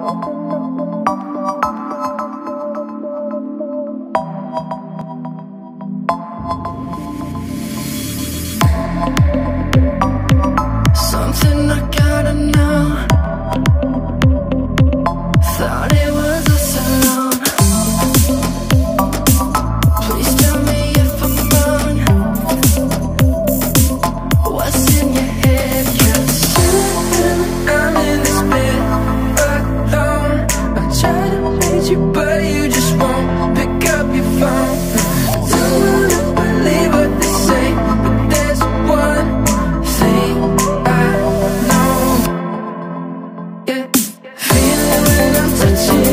Something I gotta know. Thought it was us alone. Please tell me if I'm wrong. What's in your head? 'Cause I'm in this bed alone. I try to reach you, but you just won't pick up your phone. Don't wanna believe what they say, but there's one thing I know. Yeah, feeling when I'm touching